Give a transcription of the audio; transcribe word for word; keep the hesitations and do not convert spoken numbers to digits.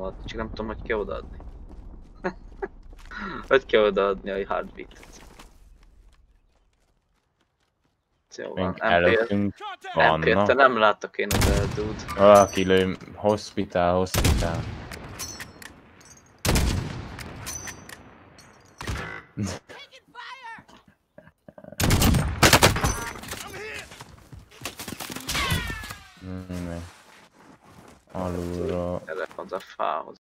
adni, csak nem tudom, hogy kell odaadni. Hogy kell odaadni a hardbeat-et. Jó van, Előttünk em pé-t te vannak. nem látok én oda, dude. Valaki lő, hospital, hospital. Alulról. Telefon a fához.